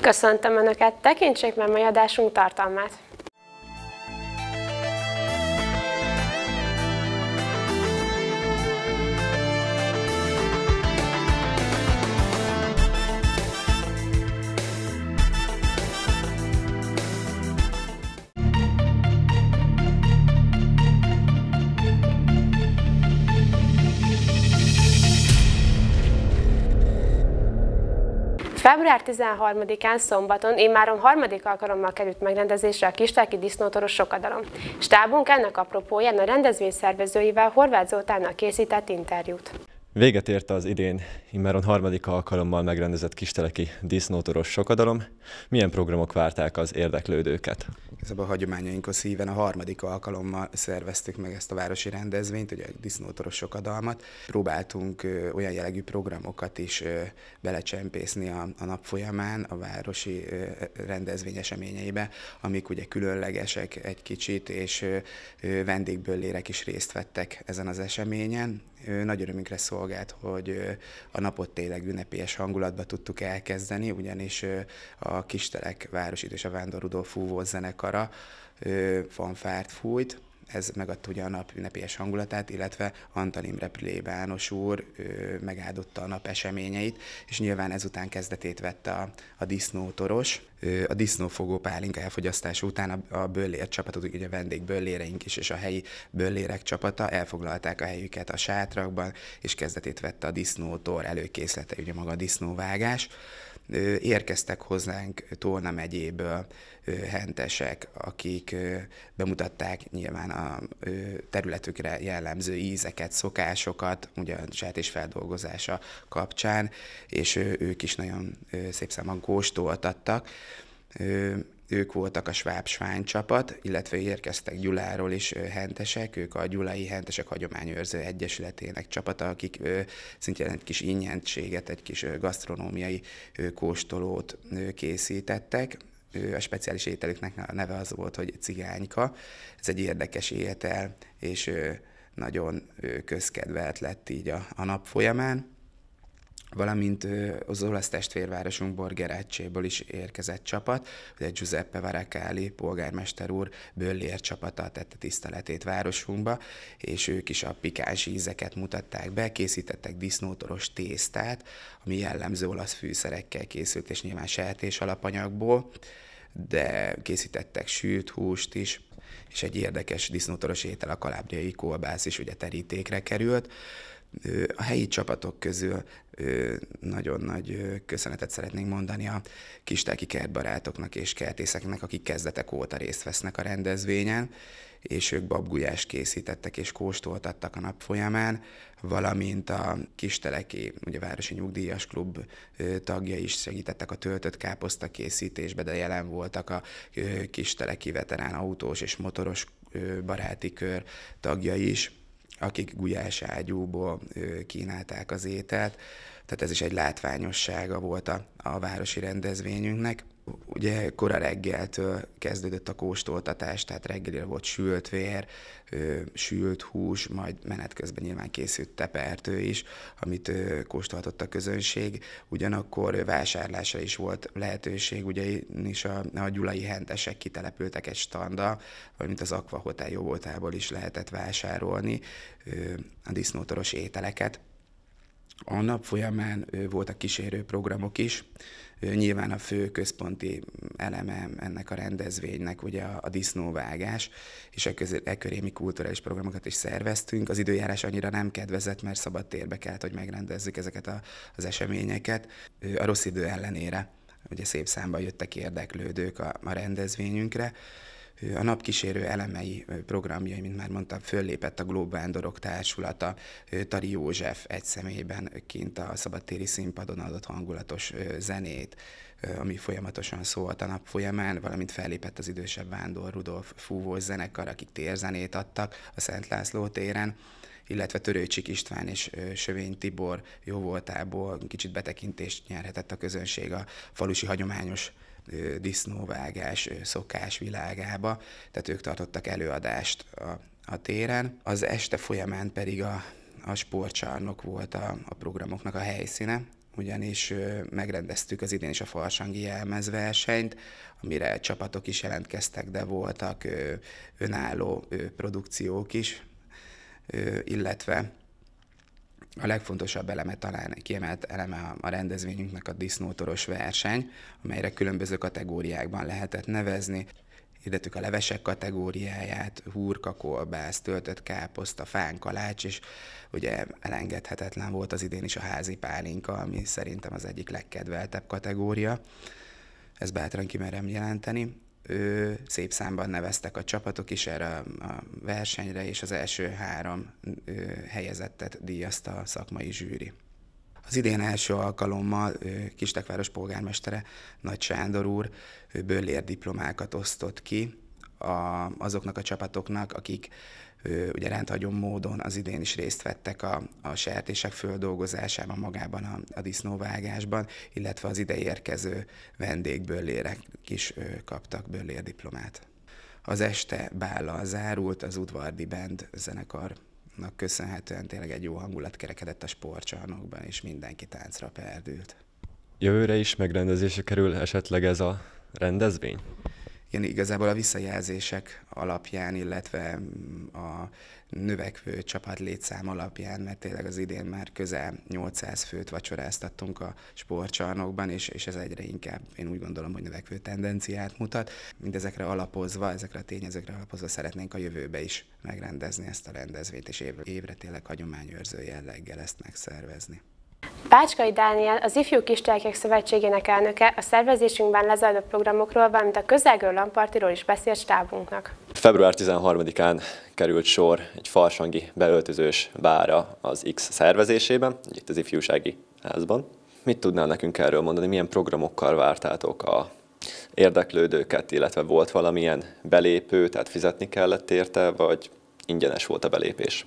Köszöntöm Önöket, tekintsék meg mai adásunk tartalmát! Február 13-án szombaton immáron harmadik alkalommal került megrendezésre a Kistelki disznótoros sokadalom. Stábunk ennek apropóján a rendezvény szervezőivel, Horváth Zoltánnal készített interjút. Véget ért az idén immáron harmadik alkalommal megrendezett kisteleki disznótoros sokadalom. Milyen programok várták az érdeklődőket? A hagyományainkhoz híven a harmadik alkalommal szerveztük meg ezt a városi rendezvényt, ugye a disznótoros sokadalmat. Próbáltunk olyan jellegű programokat is belecsempészni a nap folyamán a városi rendezvény eseményeibe, amik ugye különlegesek egy kicsit, és vendégböllérek is részt vettek ezen az eseményen. Nagy örömünkre szolgált, hogy a napot tényleg ünnepélyes hangulatba tudtuk elkezdeni, ugyanis a Kistelek Városi és a Vándor Rudolf fúvós zenekara fanfárt fújt. Ez megadta ugye a nap ünnepélyes hangulatát, illetve Antal Imre plébános úr megáldotta a nap eseményeit, és nyilván ezután kezdetét vette a disznótoros. A disznófogó pálinka elfogyasztása után a böllér csapatot, ugye a vendégbölléreink is, és a helyi böllérek csapata elfoglalták a helyüket a sátrakban, és kezdetét vette a disznótor előkészlete, ugye maga a disznóvágás. Érkeztek hozzánk Tolna megyéből hentesek, akik bemutatták nyilván a területükre jellemző ízeket, szokásokat, ugye a sertésfeldolgozása kapcsán, és ők is nagyon szép számban kóstoltattak. Ők voltak a Schwab-Schwein csapat, illetve érkeztek Gyuláról is hentesek, ők a Gyulai Hentesek Hagyományőrző Egyesületének csapata, akik szintén egy kis ingyenséget, egy kis gasztronómiai kóstolót készítettek. A speciális ételüknek a neve az volt, hogy cigányka. Ez egy érdekes étel, és nagyon közkedvelt lett így a nap folyamán. Valamint az olasz testvérvárosunk Borgerácséból is érkezett csapat, ugye Giuseppe Varacali polgármester úr böllér csapata tette tiszteletét városunkba, és ők is a pikáns ízeket mutatták be, készítettek disznótoros tésztát, ami jellemző olasz fűszerekkel készült, és nyilván sertés alapanyagból, de készítettek sült húst is, és egy érdekes disznótoros étel, a kalábriai kolbász is ugye terítékre került. A helyi csapatok közül nagyon nagy köszönetet szeretnénk mondani a kistelki kertbarátoknak és kertészeknek, akik kezdetek óta részt vesznek a rendezvényen, és ők babgulyást készítettek és kóstoltattak a nap folyamán, valamint a kisteleki, ugye Városi Nyugdíjas Klub tagjai is segítettek a töltött káposzta készítésbe, de jelen voltak a kisteleki veterán autós és motoros baráti kör tagjai is, akik gulyáságyúból kínálták az ételt. Tehát ez is egy látványossága volt a városi rendezvényünknek. Ugye kora reggeltől kezdődött a kóstoltatás, tehát reggelire volt sült vér, sült hús, majd menet közben nyilván készült tepertő is, amit kóstolhatott a közönség. Ugyanakkor vásárlásra is volt lehetőség, ugyanis a gyulai hentesek kitelepültek egy standal, valamint az Aqua Hotel jó voltából is lehetett vásárolni a disznótoros ételeket. A nap folyamán voltak kísérő programok is. Nyilván a fő központi eleme ennek a rendezvénynek ugye a disznóvágás, és e köré mi kulturális programokat is szerveztünk. Az időjárás annyira nem kedvezett, mert szabad térbe kellett, hogy megrendezzük ezeket az eseményeket. A rossz idő ellenére ugye szép számban jöttek érdeklődők a rendezvényünkre. A napkísérő elemei, programjai, mint már mondtam, föllépett a Glóbvándorok Társulata, Tari József egy személyben kint a szabadtéri színpadon adott hangulatos zenét, ami folyamatosan szólt a nap folyamán, valamint fellépett az idősebb Vándor Rudolf fúvós zenekar, akik térzenét adtak a Szent László téren, illetve Törőcsik István és Sövény Tibor jóvoltából kicsit betekintést nyerhetett a közönség a falusi hagyományos disznóvágás szokás világába, tehát ők tartottak előadást a téren. Az este folyamán pedig a sportcsarnok volt a programoknak a helyszíne, ugyanis megrendeztük az idén is a farsangi jelmezversenyt, amire csapatok is jelentkeztek, de voltak önálló produkciók is, illetve a legfontosabb eleme, talán kiemelt eleme a rendezvényünknek a disznótoros verseny, amelyre különböző kategóriákban lehetett nevezni. Hirdetük a levesek kategóriáját, hurka, kolbász, töltött káposzta, fánkalács, és ugye elengedhetetlen volt az idén is a házi pálinka, ami szerintem az egyik legkedveltebb kategória. Ezt bátran kimerem jelenteni. Szép számban neveztek a csapatok is erre a versenyre, és az első 3 helyezettet díjazta a szakmai zsűri. Az idén első alkalommal Kistekváros polgármestere, Nagy Sándor úr böllér diplomákat osztott ki azoknak a csapatoknak, akik ugye rendhagyó módon az idén is részt vettek a sertések földolgozásában, magában a disznóvágásban, illetve az ide érkező vendégböllérek is kaptak böllér diplomát. Az este bállal zárult, az Udvardi Band zenekarnak köszönhetően tényleg egy jó hangulat kerekedett a sportcsarnokban, és mindenki táncra perdült. Jövőre is megrendezésre kerül esetleg ez a rendezvény? Igen, igazából a visszajelzések alapján, illetve a növekvő csapat létszám alapján, mert tényleg az idén már közel 800 főt vacsoráztattunk a sportcsarnokban, és ez egyre inkább, én úgy gondolom, hogy növekvő tendenciát mutat. Mindezekre alapozva, ezekre a tényezőkre alapozva szeretnénk a jövőbe is megrendezni ezt a rendezvényt, és évre tényleg hagyományőrző jelleggel ezt megszervezni. Bácskai Dániel, az Ifjú Kisgyerekek Szövetségének elnöke a szervezésünkben lezajló programokról, valamint a közelgő lampartiról is beszélt stábunknak. Február 13-án került sor egy farsangi beöltözős bára az X szervezésében, itt az Ifjúsági Házban. Mit tudnál nekünk erről mondani, milyen programokkal vártátok a érdeklődőket, illetve volt valamilyen belépő, tehát fizetni kellett érte, vagy ingyenes volt a belépés?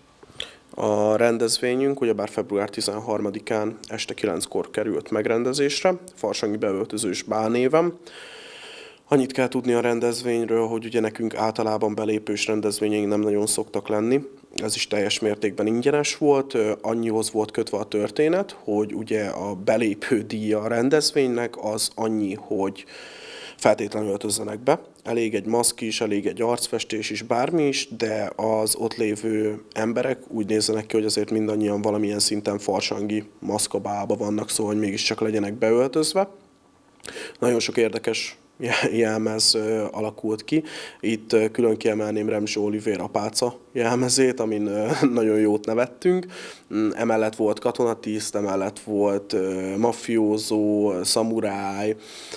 A rendezvényünk ugyebár február 13-án este 9-kor került megrendezésre, farsangi beöltözős bálnéven. Annyit kell tudni a rendezvényről, hogy ugye nekünk általában belépős rendezvényeink nem nagyon szoktak lenni. Ez is teljes mértékben ingyenes volt, annyihoz volt kötve a történet, hogy ugye a belépő díja a rendezvénynek az annyi, hogy feltétlenül öltözzenek be. Elég egy maszk is, elég egy arcfestés is, bármi is, de az ott lévő emberek úgy nézzenek ki, hogy azért mindannyian valamilyen szinten farsangi maszkabálba vannak, szóval hogy mégiscsak legyenek beöltözve. Nagyon sok érdekes jelmez alakult ki. Itt külön kiemelném Remzsi Olivér apáca jelmezét, amin nagyon jót nevettünk. Emellett volt katonatiszt, emellett volt mafiózó, szamuráj,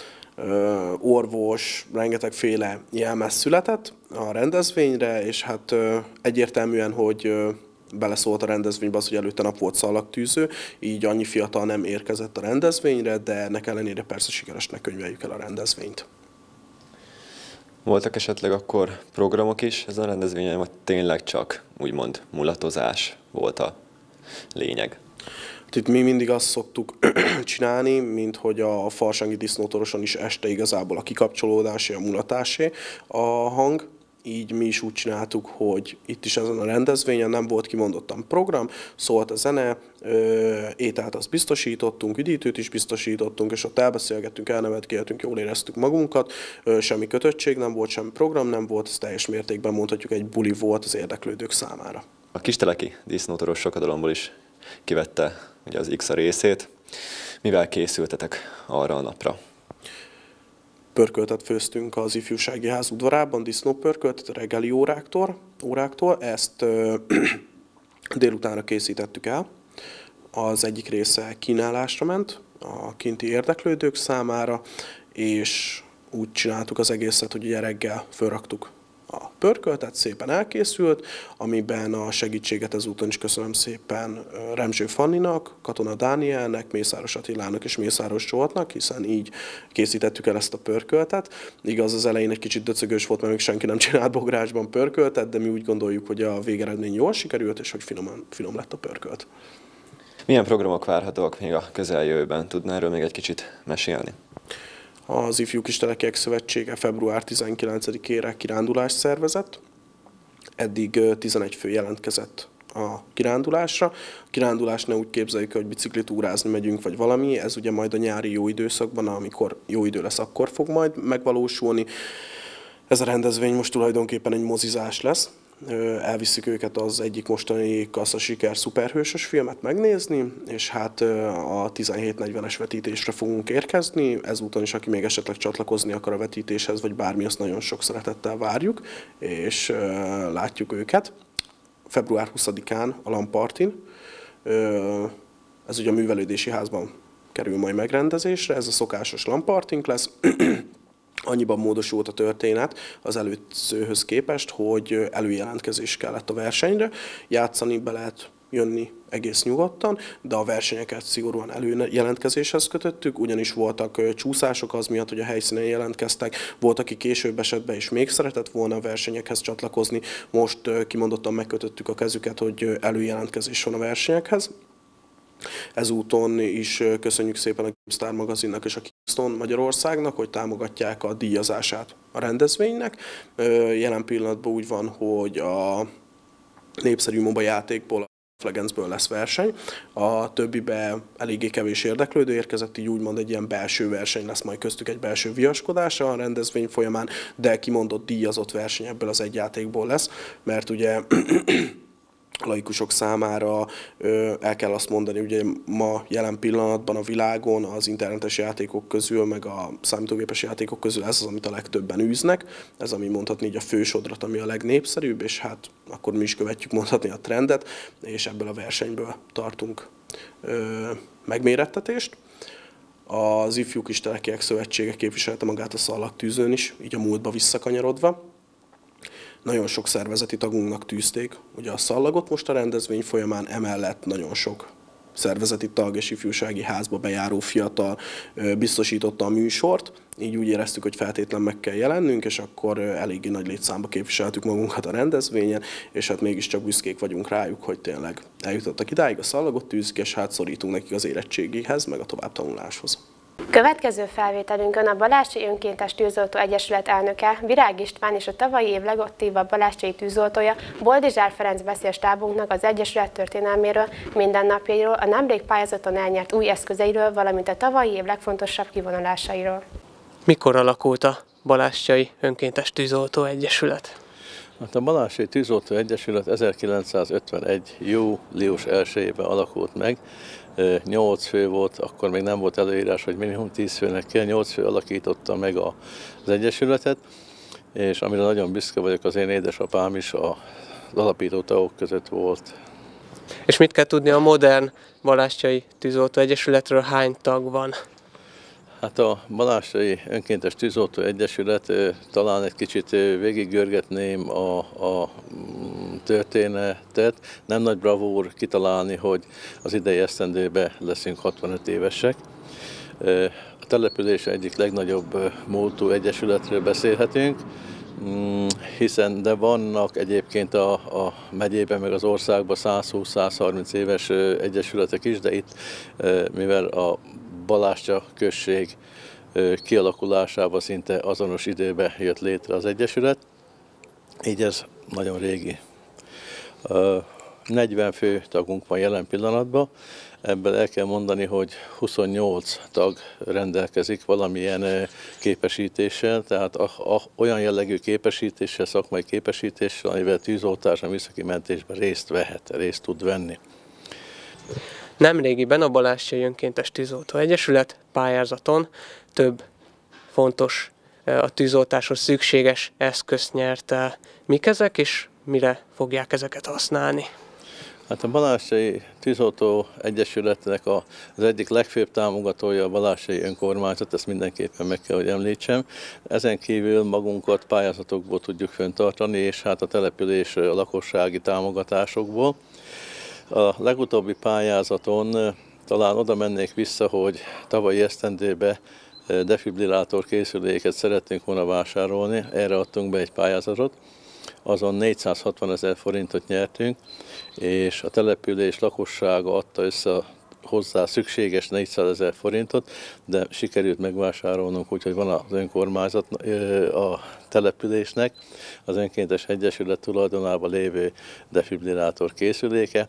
orvos, rengetegféle jelmez született a rendezvényre, és hát egyértelműen, hogy beleszólt a rendezvénybe az, hogy előtte nap volt szallagtűző, így annyi fiatal nem érkezett a rendezvényre, de ennek ellenére persze sikeresnek könyveljük el a rendezvényt. Voltak esetleg akkor programok is ezen a rendezvényen, vagy tényleg csak úgymond mulatozás volt a lényeg? Itt mi mindig azt szoktuk csinálni, mint hogy a farsangi disznótoroson is este igazából a kikapcsolódásé, a mulatásé a hang. Így mi is úgy csináltuk, hogy itt is ezen a rendezvényen nem volt kimondottan program, szólt a zene, ételt azt biztosítottunk, üdítőt is biztosítottunk, és ott elbeszélgettünk, elnevetgéltünk, jól éreztük magunkat, semmi kötöttség nem volt, semmi program nem volt, ez teljes mértékben mondhatjuk egy buli volt az érdeklődők számára. A kisteleki disznótoros sokadalomból is kivette ugye az X a részét. Mivel készültetek arra a napra? Pörköltet főztünk az Ifjúsági Ház udvarában, disznópörköltet reggeli óráktól. Ezt délutánra készítettük el. Az egyik része kínálásra ment a kinti érdeklődők számára, és úgy csináltuk az egészet, hogy ugye reggel fölraktuk a pörköltet, szépen elkészült, amiben a segítséget ezúton is köszönöm szépen Remzső Fanninak, Katona Dánielnek, Mészáros Attilának és Mészáros Zsoltnak, hiszen így készítettük el ezt a pörköltet. Igaz, az elején egy kicsit döcögős volt, mert még senki nem csinált bográsban pörköltet, de mi úgy gondoljuk, hogy a végeredmény jól sikerült, és hogy finom lett a pörkölt. Milyen programok várhatóak még a közeljövőben? Tudná erről még egy kicsit mesélni? Az Ifjú Kisgyerekek Szövetsége február 19-ére kirándulást szervezett. Eddig 11 fő jelentkezett a kirándulásra. A kirándulást ne úgy képzeljük, hogy biciklitúrázni megyünk, vagy valami. Ez ugye majd a nyári jó időszakban, amikor jó idő lesz, akkor fog majd megvalósulni. Ez a rendezvény most tulajdonképpen egy mozizás lesz. Elviszük őket az egyik mostani kasszasiker szuperhősös filmet megnézni, és hát a 17:40-es vetítésre fogunk érkezni. Ezúton is, aki még esetleg csatlakozni akar a vetítéshez, vagy bármi, azt nagyon sok szeretettel várjuk, és látjuk őket. Február 20-án a Lampartin, ez ugye a művelődési házban kerül majd megrendezésre, ez a szokásos Lampartink lesz. Annyiban módosult a történet az előzőhöz képest, hogy előjelentkezés kellett a versenyre. Játszani be lehet jönni egész nyugodtan, de a versenyeket szigorúan előjelentkezéshez kötöttük, ugyanis voltak csúszások az miatt, hogy a helyszínen jelentkeztek, volt, aki később esett be és még szeretett volna a versenyekhez csatlakozni. Most kimondottan megkötöttük a kezüket, hogy előjelentkezés van a versenyekhez. Ezúton is köszönjük szépen a GameStar magazinnak és a Keystone Magyarországnak, hogy támogatják a díjazását a rendezvénynek. Jelen pillanatban úgy van, hogy a népszerű MOBA játékból, a Legendsből lesz verseny. A többibe eléggé kevés érdeklődő érkezett, így úgymond egy ilyen belső verseny lesz, majd köztük egy belső viaskodás a rendezvény folyamán, de kimondott díjazott verseny ebből az egy játékból lesz, mert ugye a laikusok számára el kell azt mondani, ugye ma jelen pillanatban a világon az internetes játékok közül, meg a számítógépes játékok közül ez az, amit a legtöbben űznek. Ez, ami mondhatni így a fősodrat, ami a legnépszerűbb, és hát akkor mi is követjük mondhatni a trendet, és ebből a versenyből tartunk megmérettetést. Az Ifjú Kistelekek Szövetsége képviselte magát a szallagtűzőn is, így a múltba visszakanyarodva. Nagyon sok szervezeti tagunknak tűzték ugye a szallagot most a rendezvény folyamán, emellett nagyon sok szervezeti tag és ifjúsági házba bejáró fiatal biztosította a műsort, így úgy éreztük, hogy feltétlen meg kell jelennünk, és akkor eléggé nagy létszámba képviseltük magunkat a rendezvényen, és hát mégiscsak büszkék vagyunk rájuk, hogy tényleg eljutottak idáig, a szallagot tűzik, és hát szorítunk nekik az érettségéhez, meg a továbbtanuláshoz. Következő felvételünkön a Balázscsi Önkéntes Tűzoltó Egyesület elnöke, Virág István és a tavalyi év legaktívabb balázscsi tűzoltója, Boldizsár Ferenc beszél stábunknak az Egyesület történelméről, mindennapjairól, a nemrég pályázaton elnyert új eszközeiről, valamint a tavalyi év legfontosabb kivonulásairól. Mikor alakult a Balázscsi Önkéntes Tűzoltó Egyesület? Hát a Balázscsi Tűzoltó Egyesület 1951. július 1-ben alakult meg. 8 fő volt, akkor még nem volt előírás, hogy minimum 10 főnek kell, 8 fő alakította meg az Egyesületet, és amire nagyon büszke vagyok, az én édesapám is az alapító tagok között volt. És mit kell tudni a modern Balázscsi Tűzoltó Egyesületről, hány tag van? Hát a Balázscsi Önkéntes Tűzoltó Egyesület, talán egy kicsit végiggörgetném a történetet. Nem nagy bravúr kitalálni, hogy az idei esztendőben leszünk 65 évesek. A település egyik legnagyobb múltú egyesületről beszélhetünk, hiszen de vannak egyébként a megyében meg az országban 120-130 éves egyesületek is, de itt, mivel a Balázscsa község kialakulásában szinte azonos időben jött létre az egyesület, így ez nagyon régi. 40 fő tagunk van jelen pillanatban, ebből el kell mondani, hogy 28 tag rendelkezik valamilyen képesítéssel, tehát olyan jellegű képesítéssel, szakmai képesítéssel, amivel tűzoltás, a műszaki mentésben részt tud venni. Nemrégiben a Balázscsi Önkéntes Tűzoltó Egyesület pályázaton több fontos a tűzoltáshoz szükséges eszközt nyert el. Mik ezek, és mire fogják ezeket használni? Hát a Balázscsi Tűzoltó Egyesületnek az egyik legfőbb támogatója a Balázscsi Önkormányzat, ezt mindenképpen meg kell, hogy említsem. Ezen kívül magunkat pályázatokból tudjuk fenntartani, és hát a település a lakossági támogatásokból. A legutóbbi pályázaton talán oda mennék vissza, hogy tavalyi esztendőben defibrillátor készüléket szeretnénk volna vásárolni, erre adtunk be egy pályázatot, azon 460 000 forintot nyertünk, és a település lakossága adta össze a hozzá szükséges 400 000 forintot, de sikerült megvásárolnunk, úgyhogy van az önkormányzat a településnek az önkéntes egyesület tulajdonában lévő defibrillátor készüléke,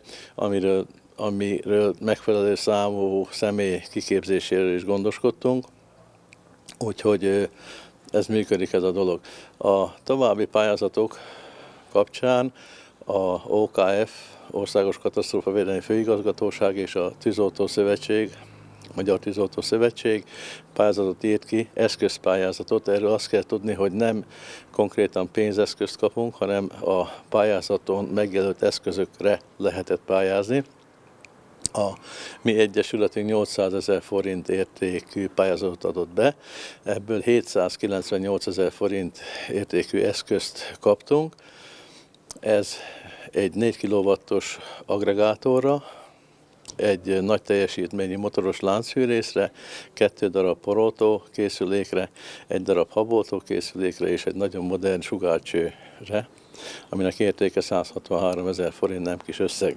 amiről megfelelő számú személy kiképzéséről is gondoskodtunk, úgyhogy ez működik ez a dolog. A további pályázatok kapcsán a OKF, Országos Katasztrófavédelmi Főigazgatóság és a Tűzoltó Szövetség, Magyar Tűzoltó Szövetség pályázatot írt ki, eszközpályázatot. Erről azt kell tudni, hogy nem konkrétan pénzeszközt kapunk, hanem a pályázaton megjelölt eszközökre lehetett pályázni. A mi egyesületünk 800 000 forint értékű pályázatot adott be, ebből 798 000 forint értékű eszközt kaptunk. Ez egy 4 kW-os aggregátorra, egy nagy teljesítményű motoros láncfűrészre, 2 darab poroltó készülékre, 1 darab haboltó készülékre és egy nagyon modern sugárcsőre, aminek értéke 163 000 forint, nem kis összeg.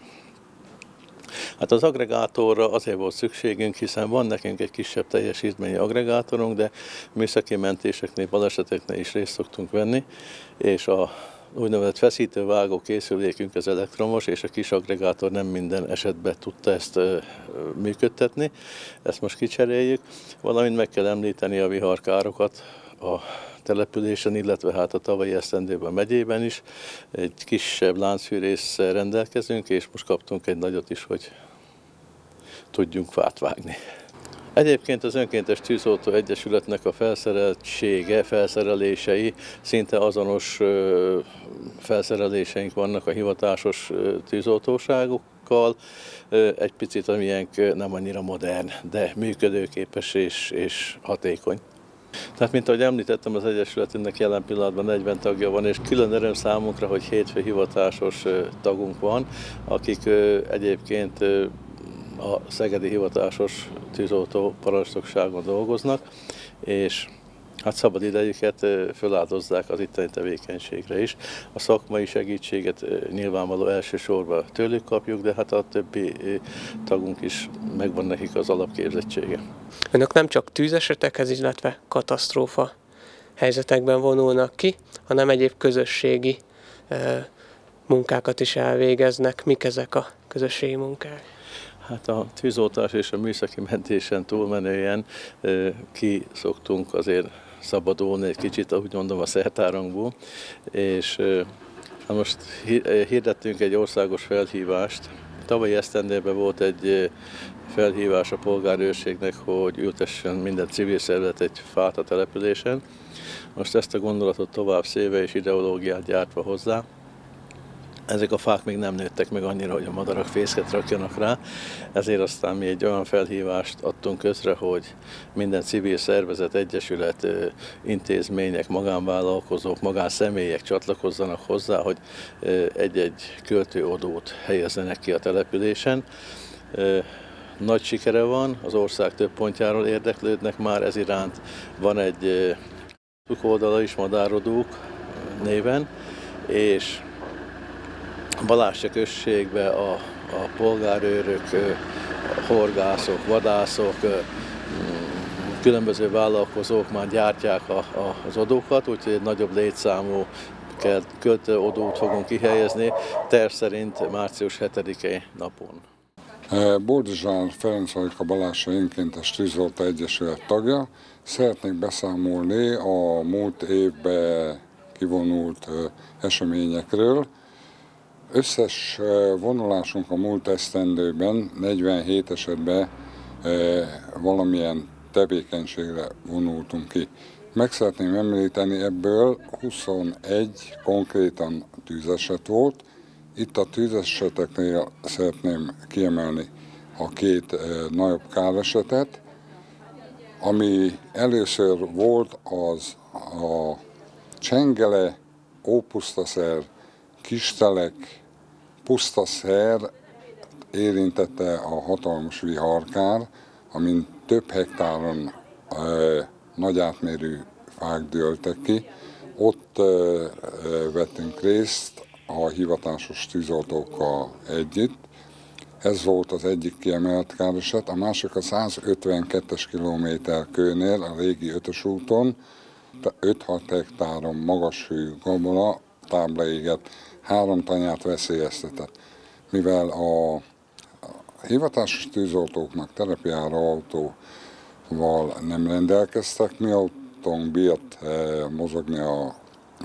Hát az aggregátorra azért volt szükségünk, hiszen van nekünk egy kisebb teljesítményű aggregátorunk, de műszaki mentéseknél, baleseteknél is részt szoktunk venni, és a úgynevezett feszítővágó készülékünk az elektromos, és a kis aggregátor nem minden esetben tudta ezt működtetni. Ezt most kicseréljük. Valamint meg kell említeni a viharkárokat a településen, illetve hát a tavalyi esztendőben a megyében is. Egy kisebb láncfűrésszel rendelkezünk, és most kaptunk egy nagyot is, hogy tudjunk fát vágni. Egyébként az Önkéntes Tűzoltó Egyesületnek a felszerelései szinte azonos felszereléseink vannak a hivatásos tűzoltóságokkal. Egy picit a miénk nem annyira modern, de működőképes és hatékony. Tehát, mint ahogy említettem, az Egyesületünknek jelen pillanatban 40 tagja van, és külön öröm számunkra, hogy 7 fő hivatásos tagunk van, akik egyébként a Szegedi Hivatásos Tűzoltó Parancsnokságon dolgoznak, és hát szabad idejüket feláldozzák az itteni tevékenységre is. A szakmai segítséget nyilvánvaló elsősorban tőlük kapjuk, de hát a többi tagunk is megvan nekik az alapképzettsége. Önök nem csak tűzesetekhez, illetve katasztrófa helyzetekben vonulnak ki, hanem egyéb közösségi munkákat is elvégeznek. Mik ezek a közösségi munkák? Hát a tűzoltás és a műszaki mentésen túlmenően ki szoktunk azért szabadulni egy kicsit, úgy mondom, a szertárunkból, és most hirdettünk egy országos felhívást. Tavalyi esztendőben volt egy felhívás a polgárőrségnek, hogy ültessen minden civil szervezet egy fát a településen. Most ezt a gondolatot tovább széve és ideológiát gyártva hozzá. Ezek a fák még nem nőttek meg annyira, hogy a madarak fészket rakjanak rá, ezért aztán mi egy olyan felhívást adtunk közre, hogy minden civil szervezet, egyesület, intézmények, magánvállalkozók, magánszemélyek csatlakozzanak hozzá, hogy egy-egy költőodót helyezzenek ki a településen. Nagy sikere van, az ország több pontjáról érdeklődnek már ez iránt. Van egy oldala is, Madárodók néven, és Balázs községben a polgárőrök, a horgászok, vadászok, különböző vállalkozók már gyártják az odókat, úgyhogy egy nagyobb létszámú költőodót fogunk kihelyezni, terv szerint március 7-i napon. Boldizsár Ferenc vagyok, a Balázs Önkéntes Tűzoltó Egyesület tagja. Szeretnék beszámolni a múlt évben kivonult eseményekről. Összes vonulásunk a múlt esztendőben 47 esetben valamilyen tevékenységre vonultunk ki. Meg szeretném említeni, ebből 21 konkrétan tűzeset volt. Itt a tűzeseteknél szeretném kiemelni a 2 nagyobb káresetet. Ami először volt, az a Csengele, Ópusztaszer, Kistelek, Pusztaszer érintette a hatalmas viharkár, amin több hektáron nagy átmérő fák dőltek ki. Ott vettünk részt a hivatásos tűzoltókkal együtt. Ez volt az egyik kiemelt károset, a másik a 152-es kilométer kőnél, a régi 5-ös úton, 5-6 hektáron magas hőű gabona tábla égett, 3 tanyát veszélyeztetett. Mivel a hivatásos tűzoltóknak terepjáró autóval nem rendelkeztek, mi autónk bírt mozogni a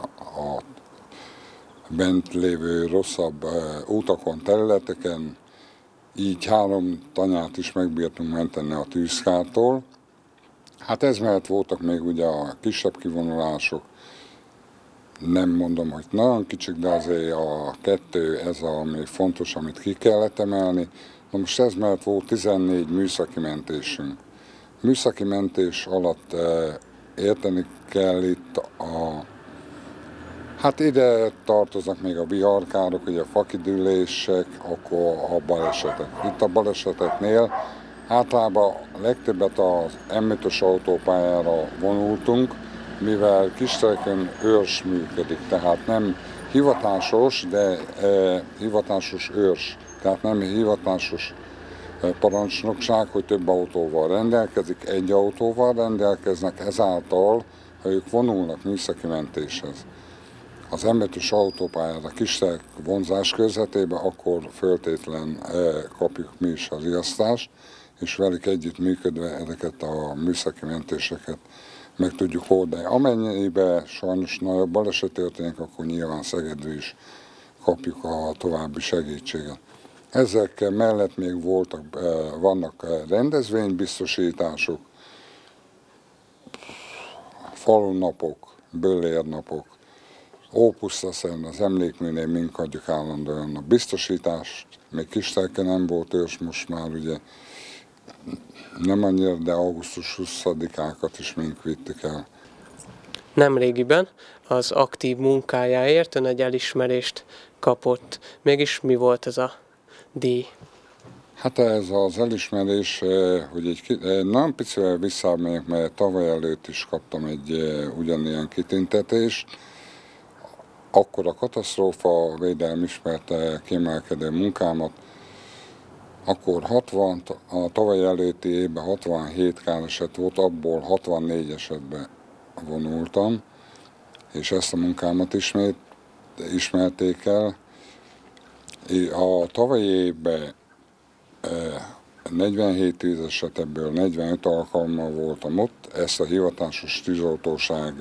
bent lévő rosszabb utakon, területeken, így 3 tanyát is megbírtunk menteni a tűzkártól. Hát ez mellett voltak még ugye a kisebb kivonulások, nem mondom, hogy nagyon kicsik, de azért a 2 ez ami fontos, amit ki kellett emelni. Na most ez mellett volt 14 műszaki mentésünk. Műszaki mentés alatt érteni kell itt hát ide tartoznak még a viharkárok, ugye a fakidülések, akkor a balesetek. Itt a baleseteknél általában legtöbbet az M5-ös autópályára vonultunk, mivel Kisterekön őrs működik, tehát nem hivatásos, de hivatásos őrs, tehát nem hivatásos parancsnokság, hogy több autóval rendelkezik, egy autóval rendelkeznek, ezáltal, ha ők vonulnak műszaki mentéshez az M5-ös autópályára Kisterek vonzás közvetében, akkor föltétlen kapjuk mi is a riasztást, és velük együtt működve ezeket a műszaki mentéseket meg tudjuk oldani. Amennyiben sajnos nagyobb baleset történik, akkor nyilván Szegedről is kapjuk a további segítséget. Ezek mellett még vannak rendezvénybiztosítások, falunapok, böllérnapok, Ópusztaszent, az emlékműnél mink adjuk állandóan a biztosítást, még Kistereken nem volt ős, most már ugye nem annyira, de augusztus 20-ákat is mink vittük el. Nemrégiben az aktív munkájáért ön egy elismerést kapott. Mégis mi volt ez a díj? Hát ez az elismerés, hogy egy nagyon picivel visszamegyek, mert tavaly előtt is kaptam egy ugyanilyen kitüntetést. Akkor a katasztrófa védelem ismerte kiemelkedő munkámat, akkor a tavaly előtti évben 67 károset volt, abból 64 esetben vonultam, és ezt a munkámat ismerték el. A tavalyi évben 47 tűzeset, ebből 45 alkalommal voltam ott, ezt a hivatásos tűzoltóság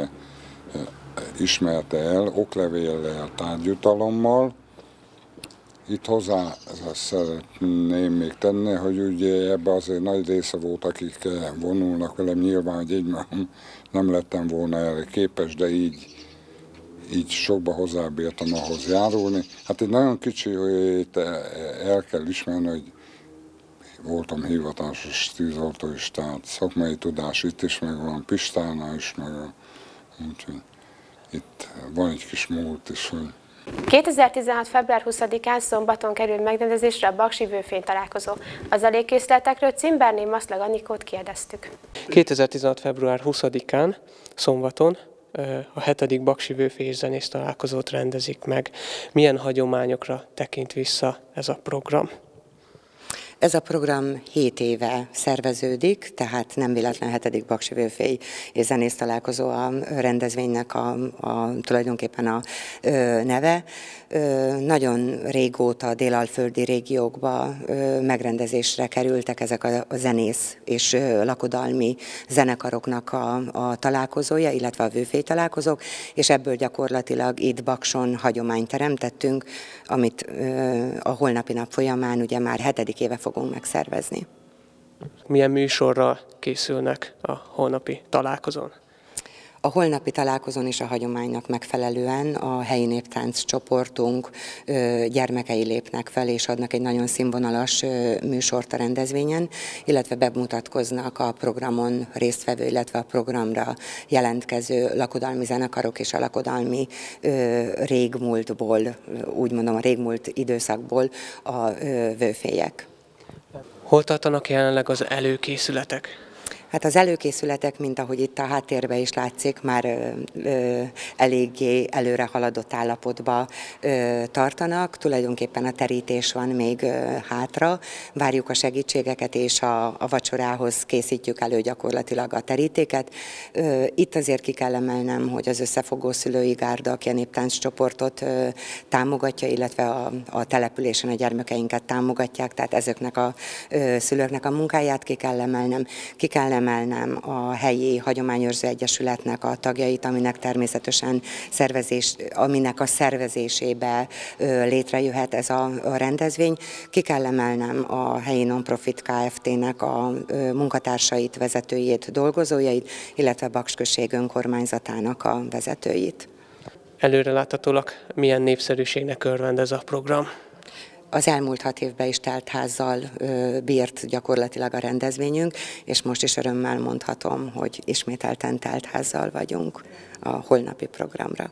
ismerte el, oklevéllel, tárgyutalommal. Itt hozzá szeretném még tenni, hogy ugye ebben azért nagy része volt, akik vonulnak velem, nyilván, hogy így nem lettem volna erre képes, de így sokba hozzábírtam ahhoz járulni. Hát egy nagyon kicsi, hogy el kell ismerni, hogy voltam hivatásos tűzoltó is, tehát szakmai tudás itt is megvan, Pistánál is megvan, úgyhogy itt van egy kis múlt is, hogy 2016. február 20-án szombaton került megrendezésre a Baksi Vőfény találkozó. Az előkészületekről Cimberné Maszlag Anikót kérdeztük. 2016. február 20-án szombaton a 7. Baksi Vőfény és zenész találkozót rendezik meg. Milyen hagyományokra tekint vissza ez a program? Ez a program 7 éve szerveződik, tehát nem véletlen 7. Baksi Vőfény és zenész találkozó a rendezvénynek tulajdonképpen a neve. Nagyon régóta délalföldi régiókba megrendezésre kerültek ezek a zenész és lakodalmi zenekaroknak a találkozója, illetve a Vőfény találkozók, és ebből gyakorlatilag itt Bakson hagyományt teremtettünk, amit a holnapi nap folyamán ugye már 7. éve fogunk megszervezni. Milyen műsorral készülnek a holnapi találkozón? A holnapi találkozón is a hagyománynak megfelelően a helyi néptánc csoportunk gyermekei lépnek fel, és adnak egy nagyon színvonalas műsort a rendezvényen, illetve bemutatkoznak a programon résztvevő, illetve a programra jelentkező lakodalmi zenekarok és a lakodalmi régmúltból, úgy mondom a régmúlt időszakból a vőfélyek. Hol tartanak jelenleg az előkészületek? Hát az előkészületek, mint ahogy itt a háttérben is látszik, már eléggé előre haladott állapotba tartanak. Tulajdonképpen a terítés van még hátra. Várjuk a segítségeket, és a vacsorához készítjük elő gyakorlatilag a terítéket. Itt azért ki kell emelnem, hogy az összefogó szülői gárda, aki a néptánc csoportot támogatja, illetve a településen a gyermekeinket támogatják, tehát ezeknek a szülőknek a munkáját ki kell emelnem. Ki kell emelnem a helyi hagyományőrző egyesületnek a tagjait, aminek természetesen aminek a szervezésébe létrejöhet ez a rendezvény. Ki kell emelnem a helyi non-profit Kft-nek a munkatársait, vezetőjét, dolgozójait, illetve Baks község önkormányzatának a vezetőit. Előreláthatólag milyen népszerűségnek örvend ez a program? Az elmúlt 6 évben is teltházzal bírt gyakorlatilag a rendezvényünk, és most is örömmel mondhatom, hogy ismételten teltházzal vagyunk a holnapi programra.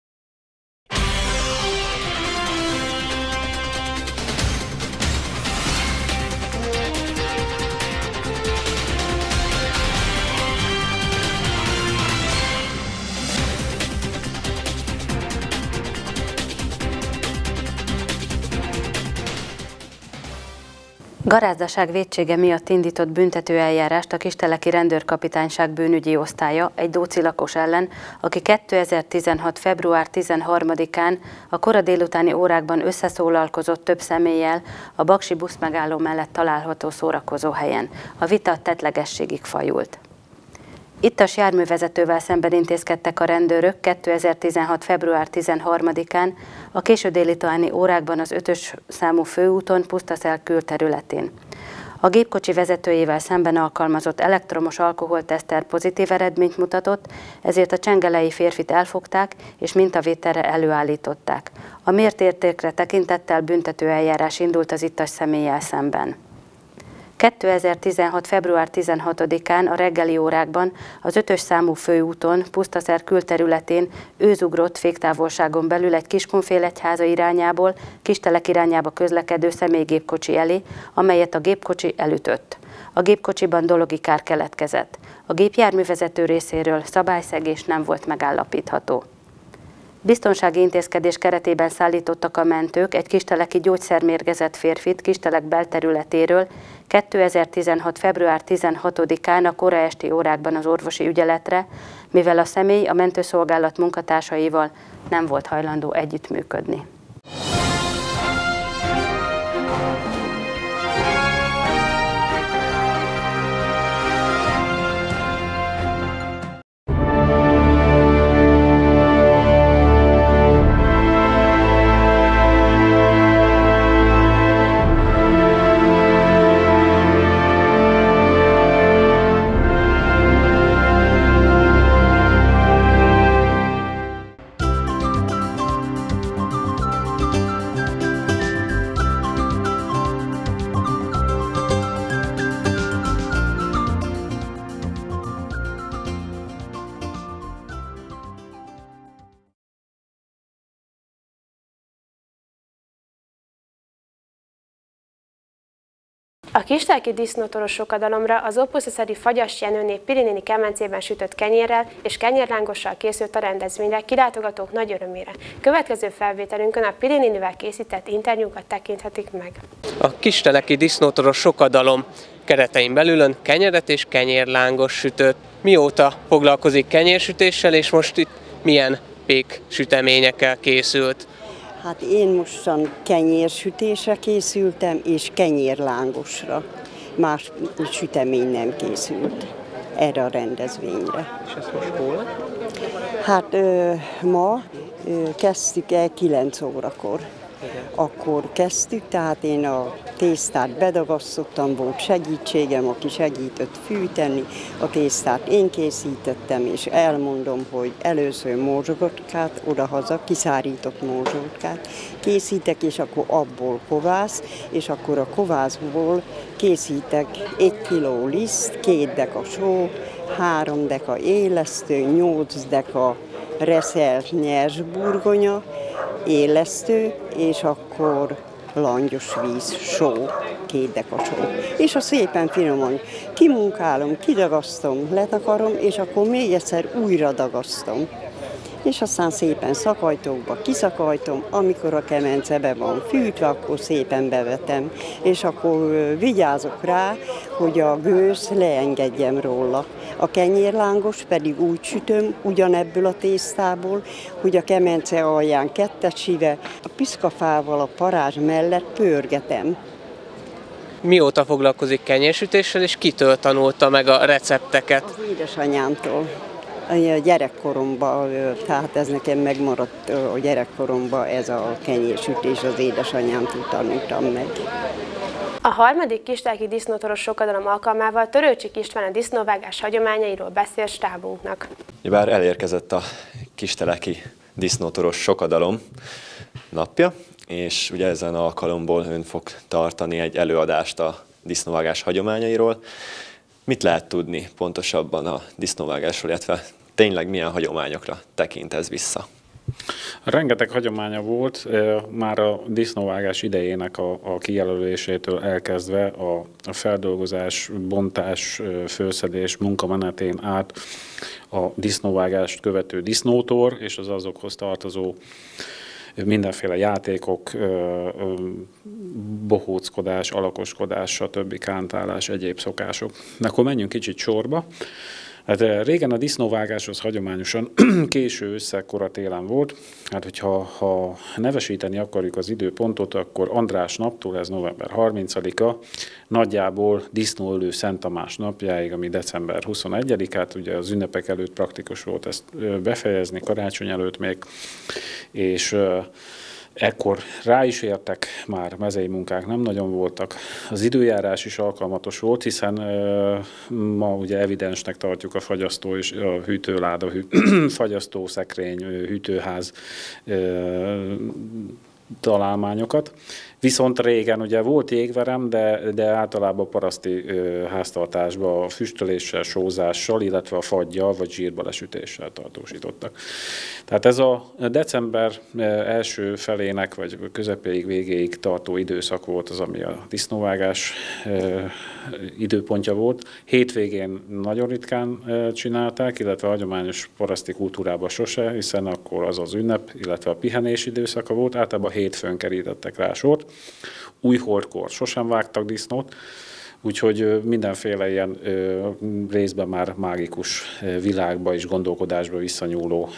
Garázdaság vétsége miatt indított büntetőeljárást a Kisteleki Rendőrkapitányság bűnügyi osztálya egy dóci lakos ellen, aki 2016. február 13-án a kora délutáni órákban összeszólalkozott több személlyel a baksi buszmegálló mellett található szórakozóhelyen. A vita tettlegességig fajult. Ittas járművezetővel szemben intézkedtek a rendőrök 2016. február 13-án a késő délutáni órákban az 5-ös számú főúton Pusztaszel külterületén. A gépkocsi vezetőjével szemben alkalmazott elektromos alkoholteszter pozitív eredményt mutatott, ezért a csengelei férfit elfogták és mintavételre előállították. A mért értékre tekintettel büntetőeljárás indult az ittas személlyel szemben. 2016. február 16-án a reggeli órákban az 5-ös számú főúton, Pusztaszer külterületén őzugrott féktávolságon belül egy Kiskunfélegyháza irányából Kistelek irányába közlekedő személygépkocsi elé, amelyet a gépkocsi elütött. A gépkocsiban dologi kár keletkezett. A gépjárművezető részéről szabályszegés nem volt megállapítható. Biztonsági intézkedés keretében szállítottak a mentők egy kisteleki gyógyszermérgezett férfit Kistelek belterületéről 2016. február 16-án a kora esti órákban az orvosi ügyeletre, mivel a személy a mentőszolgálat munkatársaival nem volt hajlandó együttműködni. A kisteleki disznótoros sokadalomra az Opusaszeri Fagyas Jenőné Pirinini kemencében sütött kenyérrel és kenyérlángossal készült a rendezvényre kilátogatók nagy örömére. Következő felvételünkön a Pirininivel készített interjúkat tekinthetik meg. A kisteleki disznótoros sokadalom keretein belül kenyeret és kenyérlángos sütött. Mióta foglalkozik kenyérsütéssel, és most itt milyen péksüteményekkel készült? Hát én mostan kenyérsütésre készültem, és kenyérlángosra. Más sütemény nem készült erre a rendezvényre. És ezt most hol? Hát ma kezdtük el 9 órakor. Akkor kezdtük, tehát én a tésztát bedagasztottam, volt segítségem, aki segített fűteni, a tésztát én készítettem, és elmondom, hogy először morzsogotkát, odahaza kiszárított morzsogotkát készítek, és akkor abból kovász, és akkor a kovászból készítek 1 kiló liszt, 2 deka só, 3 deka élesztő, 8 deka reszelt nyers burgonya, élesztő, és akkor langyos víz, só, 2 deka só. És azt szépen finoman kimunkálom, kidagasztom, letakarom, és akkor még egyszer újra dagasztom. És aztán szépen szakajtókba kiszakajtom, amikor a kemence be van fűtve, akkor szépen bevetem, és akkor vigyázok rá, hogy a gőz leengedjem róla. A kenyérlángos pedig úgy sütöm, ugyanebből a tésztából, hogy a kemence alján 2 síve, a piszkafával a parázs mellett pörgetem. Mióta foglalkozik kenyérsütéssel, és kitől tanulta meg a recepteket? Az édesanyámtól. A gyerekkoromban, tehát ez nekem megmaradt a gyerekkoromban, ez a kenyérsütés, az édesanyámtól tanultam meg. A 3. kisteleki disznótoros sokadalom alkalmával Törőcsik István a disznóvágás hagyományairól beszél stábunknak. Bár elérkezett a kisteleki disznótoros sokadalom napja, és ugye ezen alkalomból ön fog tartani egy előadást a disznóvágás hagyományairól. Mit lehet tudni pontosabban a disznóvágásról, illetve tényleg milyen hagyományokra tekint ez vissza? Rengeteg hagyománya volt, már a disznóvágás idejének a kijelölésétől elkezdve a feldolgozás, bontás, fölszedés munkamenetén át a disznóvágást követő disznótor és az azokhoz tartozó mindenféle játékok, bohóckodás, alakoskodás, stb. Kántálás, egyéb szokások. Akkor menjünk kicsit sorba. Hát régen a disznóvágás az hagyományosan késő ősszel, kora télen volt. Hát hogyha nevesíteni akarjuk az időpontot, akkor András naptól, ez november 30-a, nagyjából disznóölő Szent Tamás napjáig, ami december 21-át, ugye az ünnepek előtt praktikus volt ezt befejezni, karácsony előtt még, és ekkor rá is értek, már mezei munkák nem nagyon voltak. Az időjárás is alkalmatos volt, hiszen ma ugye evidensnek tartjuk a fagyasztó és a hűtőláda, fagyasztó, szekrény, hűtőház találmányokat. Viszont régen ugye volt jégverem, de általában paraszti háztartásban a füstöléssel, sózással, illetve a faggyal vagy zsírba lesütéssel tartósítottak. Tehát ez a december első felének, vagy közepéig, végéig tartó időszak volt az, ami a disznóvágás időpontja volt. Hétvégén nagyon ritkán csinálták, illetve a hagyományos paraszti kultúrában sose, hiszen akkor az az ünnep, illetve a pihenés időszaka volt, általában hétfőn kerítettek rá sort. Újholdkor sosem vágtak disznót, úgyhogy mindenféle ilyen részben már mágikus világba és gondolkodásba visszanyúló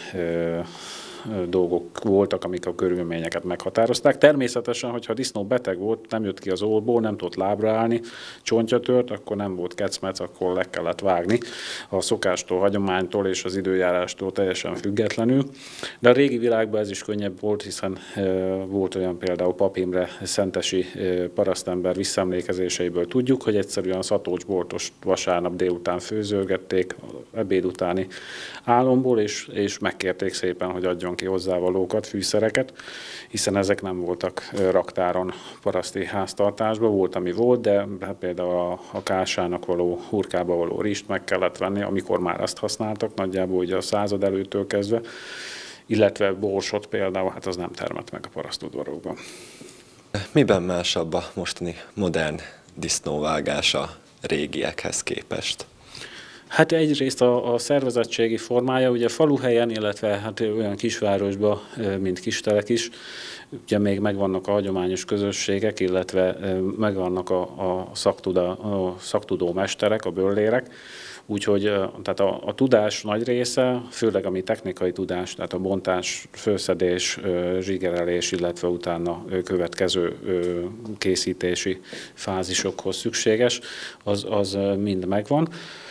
dolgok voltak, amik a körülményeket meghatározták. Természetesen, hogyha a disznó beteg volt, nem jött ki az ólból, nem tudott lábra állni, csontja tört, akkor nem volt kecmec, akkor le kellett vágni a szokástól, hagyománytól és az időjárástól teljesen függetlenül. De a régi világban ez is könnyebb volt, hiszen volt olyan például Pap Imre szentesi parasztember visszaemlékezéseiből tudjuk, hogy egyszerűen Szatócs Boltost vasárnap délután főzölgették ebéd utáni álomból, és megkérték szépen, hogy adjon ki hozzávalókat, fűszereket, hiszen ezek nem voltak raktáron paraszti háztartásban, volt, ami volt, de hát például a kásának való, hurkába való rist meg kellett venni, amikor már azt használtak, nagyjából ugye a század előttől kezdve, illetve borsot például, hát az nem termett meg a parasztudvarokban. Miben másabb a mostani modern disznóvágás a régiekhez képest? Hát egyrészt a szervezettségi formája, ugye faluhelyen, illetve hát olyan kisvárosban, mint Kistelek is, ugye még megvannak a hagyományos közösségek, illetve megvannak a szaktudó mesterek, a böllérek, úgyhogy tehát a tudás nagy része, főleg ami technikai tudás, tehát a bontás, fölszedés, zsigerelés, illetve utána következő készítési fázisokhoz szükséges, az mind megvan.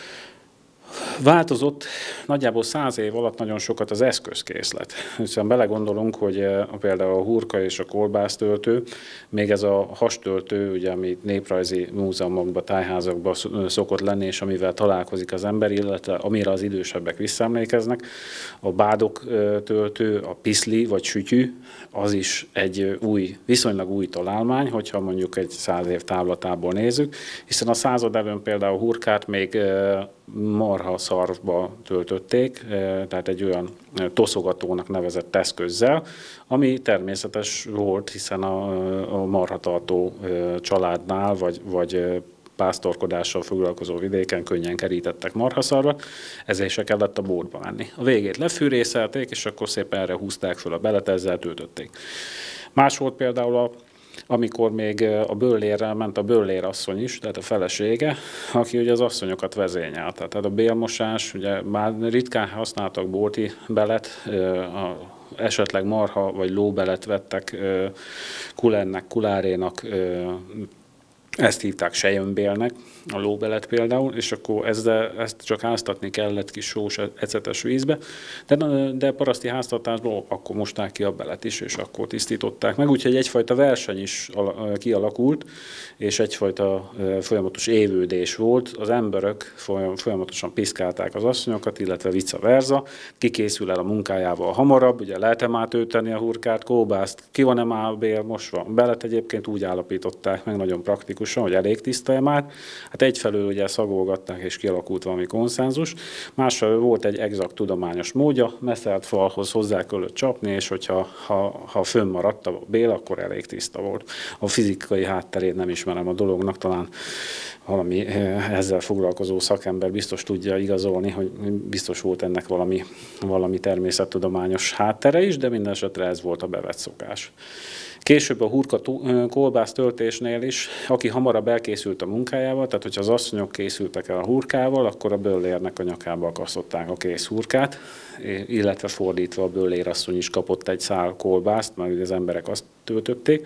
Változott nagyjából 100 év alatt nagyon sokat az eszközkészlet. Hiszen belegondolunk, hogy például a hurka és a kolbásztöltő, még ez a hastöltő, ugye, ami néprajzi múzeumokban, tájházakban szokott lenni, és amivel találkozik az ember, illetve amire az idősebbek visszaemlékeznek, a bádoktöltő, a piszli vagy sütyű, az is egy viszonylag új találmány, hogyha mondjuk egy 100 év távlatából nézzük, hiszen a század előn például a hurkát még marha marha szarvba töltötték, tehát egy olyan toszogatónak nevezett eszközzel, ami természetes volt, hiszen a marhatartó családnál, vagy pásztorkodással foglalkozó vidéken könnyen kerítettek marhaszarvat, ezért se kellett a bórba menni. A végét lefűrészelték, és akkor szépen erre húzták föl a belet, ezzel töltötték. Más volt például amikor még a böllérrel ment a böllérasszony is, tehát a felesége, aki ugye az asszonyokat vezényelte. Tehát a bélmosás, ugye már ritkán használtak bolti belet, esetleg marha vagy lóbelet vettek kulennek, kulárénak, ezt hívták selyönbélnek, a lóbelet például, és akkor ezt csak háztatni kellett kis sós, ecetes vízbe, de paraszti háztartásból akkor mosták ki a belet is, és akkor tisztították meg, úgyhogy egyfajta verseny is kialakult, és egyfajta folyamatos évődés volt. Az emberek folyamatosan piszkálták az asszonyokat, illetve vice versa, ki készül el a munkájával hamarabb, ugye lehet-e már tölteni a hurkát, kóbászt, ki van-e már bélmosva, belet egyébként úgy állapították meg nagyon praktikusan, hogy elég tiszta-e már. Hát egyfelől ugye szagolgatták és kialakult valami konszenzus, másfelől volt egy exakt tudományos módja, messzelt falhoz hozzá kellett csapni, és hogyha fönnmaradt a bél, akkor elég tiszta volt. A fizikai hátterét nem ismerem a dolognak, talán valami ezzel foglalkozó szakember biztos tudja igazolni, hogy biztos volt ennek valami természettudományos háttere is, de minden esetre ez volt a bevett szokás. Később a hurka kolbász töltésnél is, aki hamarabb elkészült a munkájával, tehát hogyha az asszonyok készültek el a hurkával, akkor a böllérnek a nyakába akasztották a kész hurkát, illetve fordítva a böllérasszony is kapott egy szál kolbászt, mert az emberek azt töltötték.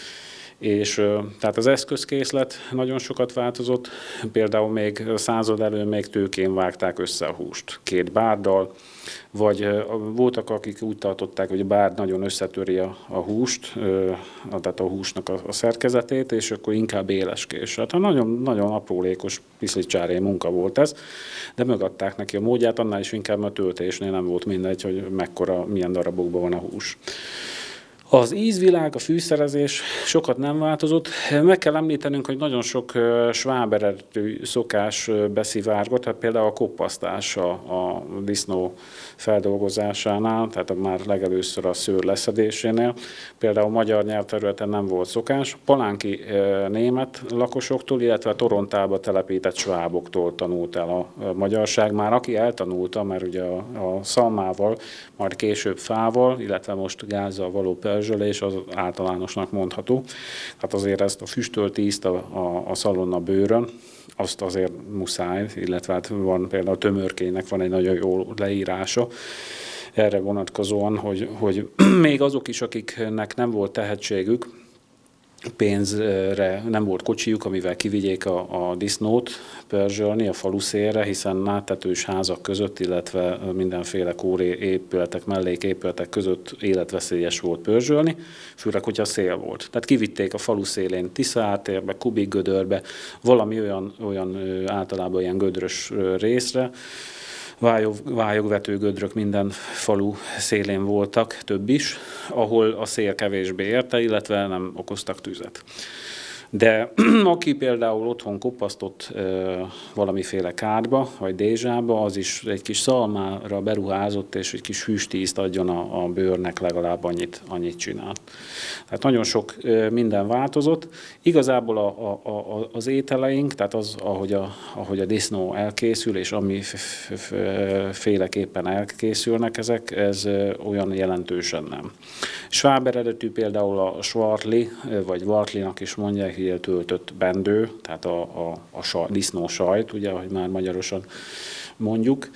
És tehát az eszközkészlet nagyon sokat változott, például még a század elő még tőkén vágták össze a húst, két bárddal, vagy voltak, akik úgy tartották, hogy a bárd nagyon összetöri a húst, tehát a húsnak a szerkezetét, és akkor inkább éleskés. Hát nagyon, nagyon aprólékos piszlicsári munka volt ez, de megadták neki a módját, annál is inkább a töltésnél nem volt mindegy, hogy milyen darabokban van a hús. Az ízvilág, a fűszerezés sokat nem változott. Meg kell említenünk, hogy nagyon sok sváb eredetű szokás beszivárgott, tehát például a koppasztás a disznó feldolgozásánál, tehát már legelőször a szőr leszedésénél. Például a magyar nyelvterületen nem volt szokás. Palánki német lakosoktól, illetve a Torontába telepített sváboktól tanult el a magyarság. Már aki eltanulta, mert ugye a szalmával, majd később fával, illetve most gázzal való perzsölés az általánosnak mondható. Hát azért ezt a füstölt ízt a szalonna bőrön, azt azért muszáj, illetve hát van például a tömörkének van egy nagyon jó leírása erre vonatkozóan, hogy még azok is, akiknek nem volt tehetségük, pénzre nem volt kocsijuk, amivel kivigyék a disznót perzsölni a faluszélre, hiszen náttetős házak között, illetve mindenféle kóri épületek, melléképületek között életveszélyes volt perzsölni, főleg, hogyha szél volt. Tehát kivitték a falu szélén Tisza átérbe, Kubik gödörbe, valami olyan általában ilyen gödrös részre, vályogvető gödrök minden falu szélén voltak, több is, ahol a szél kevésbé érte, illetve nem okoztak tüzet. De aki például otthon kopasztott valamiféle kádba, vagy dézsába, az is egy kis szalmára beruházott, és egy kis füstízt adjon a bőrnek, legalább annyit csinál. Tehát nagyon sok minden változott. Igazából az ételeink, tehát az, ahogy a disznó elkészül, és ami féleképpen elkészülnek ezek, ez olyan jelentősen nem. Sváb eredetű például a svartli, vagy vartlinak is mondják, így töltött bendő, tehát a disznó sajt, ugye, ahogy már magyarosan mondjuk,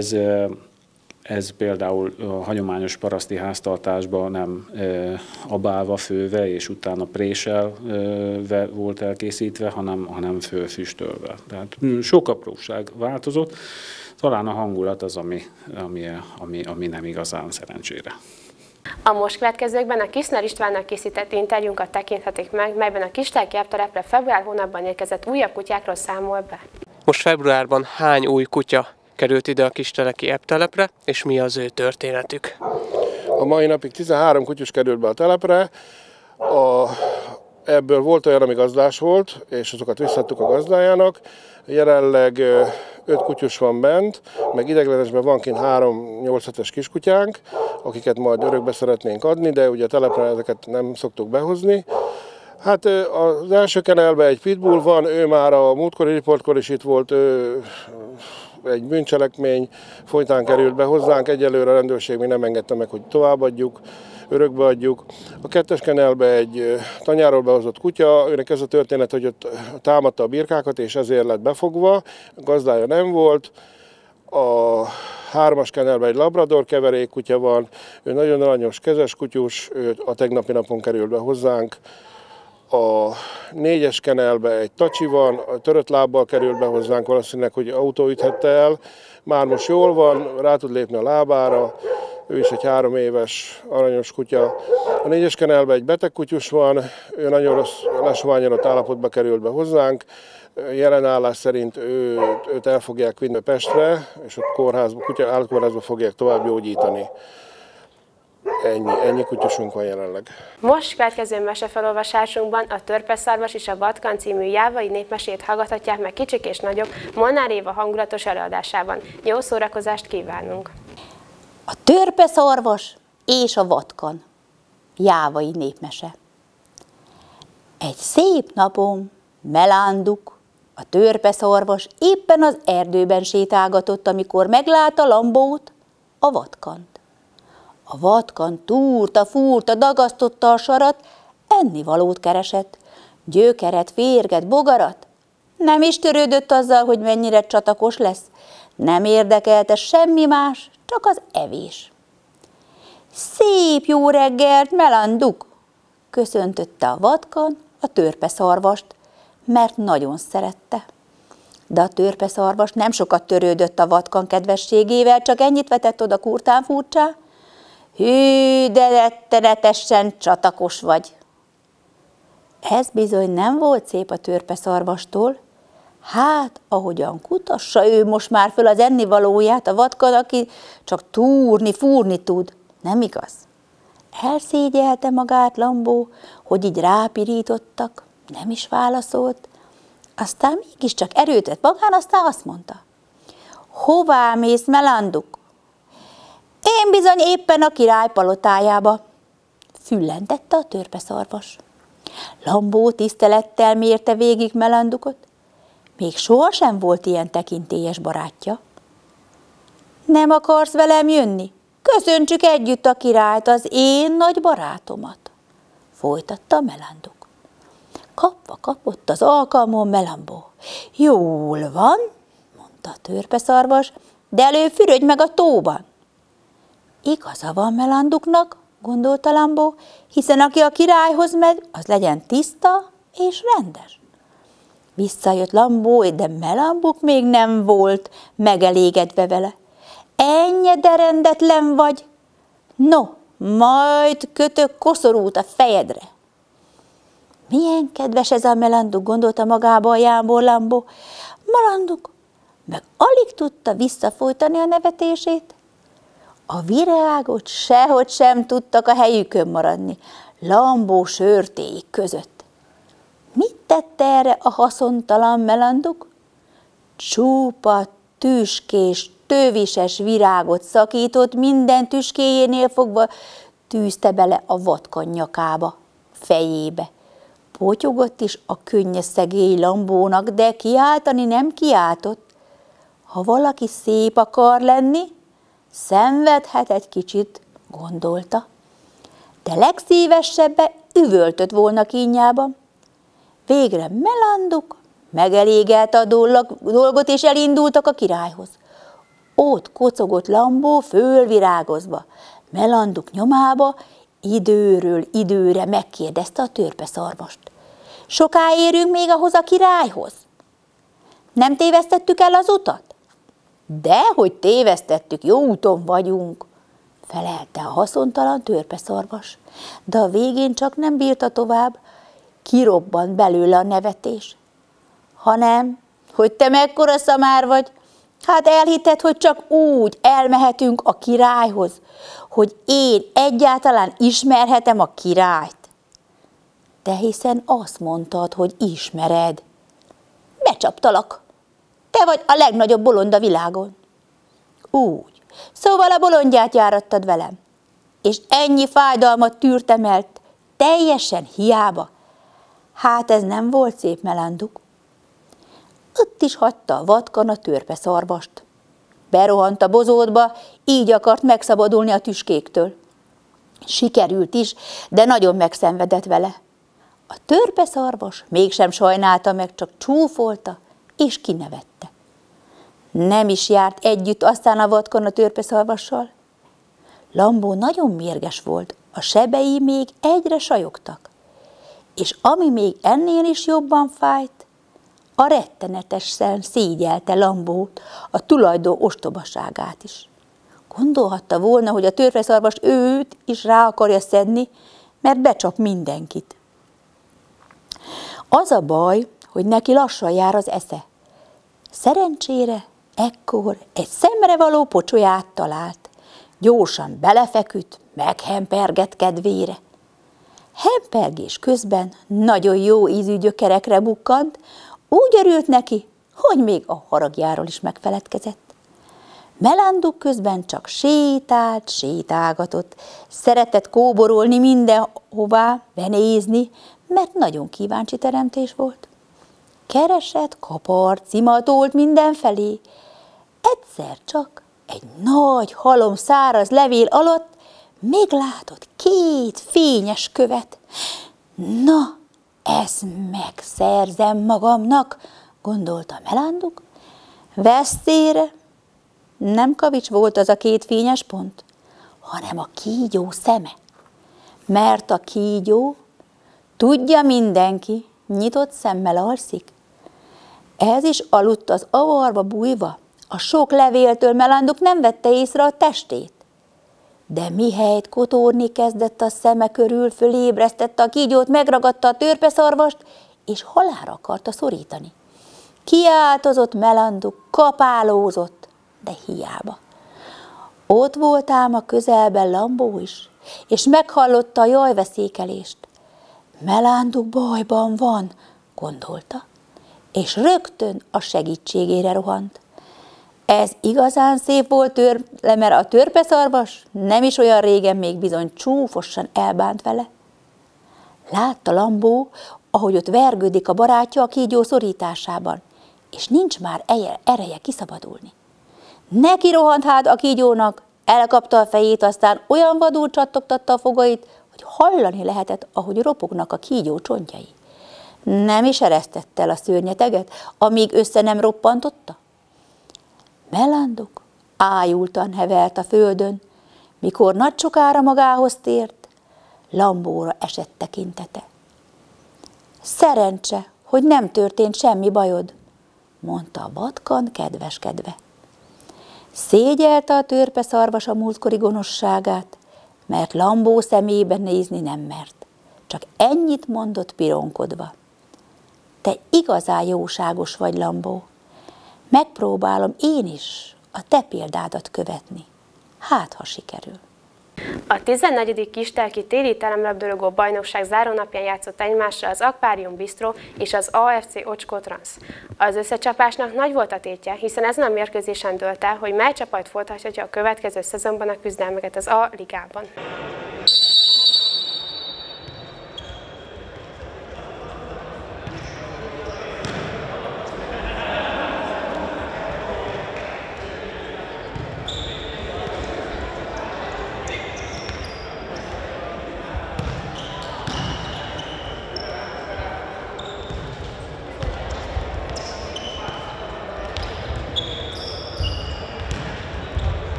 ez például a hagyományos paraszti háztartásban nem abálva, főve és utána préselve volt elkészítve, hanem fölfüstölve. Tehát sok apróság változott, talán a hangulat az, ami nem igazán szerencsére. A most következőkben a Kiszner Istvánnak készített interjúnkat tekinthetik meg, melyben a Kistelki Eptelepre február hónapban érkezett újabb kutyákról számol be. Most februárban hány új kutya került ide a Kisteleki Eptelepre, és mi az ő történetük? A mai napig 13 kutyus került be a telepre. Ebből volt olyan, ami gazdás volt, és azokat visszaadtuk a gazdájának. Jelenleg 5 kutyus van bent, meg ideiglenesben van kint 3 8-7-es kiskutyánk, akiket majd örökbe szeretnénk adni, de ugye a telepre ezeket nem szoktuk behozni. Hát az első kenelben egy pitbull van, ő már a múltkori riportkor is itt volt, egy bűncselekmény folytán került be hozzánk, egyelőre a rendőrség még nem engedte meg, hogy továbbadjuk, örökbe adjuk. A 2-es kenelbe egy tanyáról behozott kutya, őnek ez a történet, hogy ott támadta a birkákat, és ezért lett befogva, a gazdája nem volt. A 3-as kenelben egy labrador keverék kutya van, ő nagyon aranyos, kezes kutyus, ő a tegnapi napon került be hozzánk. A 4-es kenelbe egy tacsi van, a törött lábbal került be hozzánk, valószínűleg, hogy autó üthette el. Már most jól van, rá tud lépni a lábára, ő is egy 3 éves aranyos kutya. A 4-es kenelbe egy beteg kutyus van, ő nagyon rossz, lesoványodott állapotba került be hozzánk. Jelen állás szerint őt el fogják vinni Pestre, és ott állatkórházba fogják tovább gyógyítani. Ennyi kutyusunk van jelenleg. Most következő mesefelolvasásunkban a Törpeszarvas és a Vatkan című jávai népmesét hallgathatják meg kicsik és nagyok Molnár Éva hangulatos előadásában. Jó szórakozást kívánunk! A Törpeszarvas és a Vatkan jávai népmese. Egy szép napon Melánduk, a törpeszarvas éppen az erdőben sétálgatott, amikor meglátta Lambót, a Vatkant. A Vatkan túrta, fúrta, dagasztotta a sarat, ennivalót keresett, gyökeret, férget, bogarat. Nem is törődött azzal, hogy mennyire csatakos lesz, nem érdekelte semmi más, csak az evés. Szép jó reggelt, Melánduk! Köszöntötte a Vatkan a törpeszarvast, mert nagyon szerette. De a törpeszarvas nem sokat törődött a Vatkan kedvességével, csak ennyit vetett oda kurtán furcsá: hű, de rettenetesen csatakos vagy. Ez bizony nem volt szép a törpeszarvastól. Hát, ahogyan kutassa ő most már föl az ennivalóját, a Vatkan, aki csak túrni, fúrni tud. Nem igaz? Elszégyelte magát Lambó, hogy így rápirítottak, nem is válaszolt. Aztán mégiscsak erőt vett magán, aztán azt mondta: hová mész, Melánduk? Én bizony éppen a király palotájába, füllentette a törpeszarvas. Lambó tisztelettel mérte végig Melándukot. Még sohasem volt ilyen tekintélyes barátja. Nem akarsz velem jönni? Köszöntsük együtt a királyt, az én nagy barátomat, folytatta Melánduk. Kapva kapott az alkalmon Melambó. Jól van, mondta a törpeszarvas, de előbb fürödj meg a tóban. Igaza van Melánduknak, gondolta Lambó, hiszen aki a királyhoz megy, az legyen tiszta és rendes. Visszajött Lambó, de Melambuk még nem volt megelégedve vele. Ennyi, de rendetlen vagy. No, majd kötök koszorút a fejedre. Milyen kedves ez a Melánduk, gondolta magába a jámbor Lambó. Melánduk meg alig tudta visszafolytani a nevetését. A virágok sehogy sem tudtak a helyükön maradni, Lambó sörtéig között. Mit tette erre a haszontalan Melánduk? Csupa tüskés, tövises virágot szakított, minden tüskéjénél fogva tűzte bele a Vatkan nyakába, fejébe. Potyogott is a könnyes szegély Lambónak, de kiáltani nem kiáltott. Ha valaki szép akar lenni, szenvedhet egy kicsit, gondolta. De legszívesebben üvöltött volna kínjában. Végre Melánduk megelégelte a dolgot, és elindultak a királyhoz. Ott kocogott Lambó fölvirágozva. Melánduk nyomába időről időre megkérdezte a törpeszarvast. Soká érünk még ahhoz a királyhoz? Nem tévesztettük el az utat? Dehogy tévesztettük, jó úton vagyunk, felelte a haszontalan törpeszarvas. De a végén csak nem bírta tovább, kirobbant belőle a nevetés. Hanem, hogy te mekkora szamár vagy, hát elhited, hogy csak úgy elmehetünk a királyhoz, hogy én egyáltalán ismerhetem a királyt. Te hiszen azt mondtad, hogy ismered. Becsaptalak. Te vagy a legnagyobb bolond a világon. Úgy. Szóval a bolondját járattad velem. És ennyi fájdalmat tűrtem el, teljesen hiába. Hát ez nem volt szép, Melánduk. Ott is hagyta a vatkan a törpeszarvast. Berohant a bozótba, így akart megszabadulni a tüskéktől. Sikerült is, de nagyon megszenvedett vele. A törpeszarvas mégsem sajnálta meg, csak csúfolta és kinevette. Nem is járt együtt aztán a vatkan a törpeszarvassal. Lambó nagyon mérges volt, a sebei még egyre sajogtak. És ami még ennél is jobban fájt, a rettenetesen szégyelte Lambót, a tulajdon ostobaságát is. Gondolhatta volna, hogy a törpeszarvas őt is rá akarja szedni, mert becsap mindenkit. Az a baj, hogy neki lassan jár az esze. Szerencsére ekkor egy szemrevaló pocsolyát talált. Gyorsan belefeküdt, meghempergett kedvére. Hempergés közben nagyon jó ízű gyökerekre bukkant, úgy örült neki, hogy még a haragjáról is megfeledkezett. Melánduk közben csak sétálgatott, szeretett kóborolni mindenhová, benézni, mert nagyon kíváncsi teremtés volt. Keresett, kapart, cimatolt mindenfelé. Egyszer csak egy nagy halom száraz levél alatt meglátott 2 fényes követ. Na, ezt megszerzem magamnak, gondolta Melánduk. Vesztére nem kavics volt az a 2 fényes pont, hanem a kígyó szeme. Mert a kígyó, tudja mindenki, nyitott szemmel alszik. Ez is aludt az avarba bújva, a sok levéltől Melánduk nem vette észre a testét. De mihelyt kotorni kezdett a szeme körül, fölébresztette a kígyót, megragadta a törpeszarvast, és halálra akarta szorítani. Kiáltozott Melánduk, kapálózott, de hiába. Ott volt ám a közelben Lambó is, és meghallotta a jajveszékelést. Melánduk bajban van, gondolta, és rögtön a segítségére rohant. Ez igazán szép volt tőle, mert a törpeszarvas nem is olyan régen még bizony csúfosan elbánt vele. Látta Lambó, ahogy ott vergődik a barátja a kígyó szorításában, és nincs már ereje kiszabadulni. Neki rohant hát a kígyónak, elkapta a fejét, aztán olyan vadul csattogtatta a fogait, hogy hallani lehetett, ahogy ropognak a kígyó csontjai. Nem is eresztette el a szörnyeteget, amíg össze nem roppantotta. Melánduk ájultan hevert a földön, mikor nagy sokára magához tért, Lambóra esett tekintete. Szerencse, hogy nem történt semmi bajod, mondta a vatkan kedveskedve. Szégyelte a törpeszarvas a múltkori gonoszságát, mert Lambó szemébe nézni nem mert. Csak ennyit mondott pironkodva. Te igazán jóságos vagy, Lambó. Megpróbálom én is a te példádat követni. Hát, ha sikerül. A 14. Kistelki téli teremlabdarúgó bajnokság zárónapján játszott egymásra az Aquarium Bistro és az AFC Ocskó Transz. Az összecsapásnak nagy volt a tétje, hiszen ezen a mérkőzésen dőlt el, hogy mely csapat folytatja a következő szezonban a küzdelmeket az A-ligában.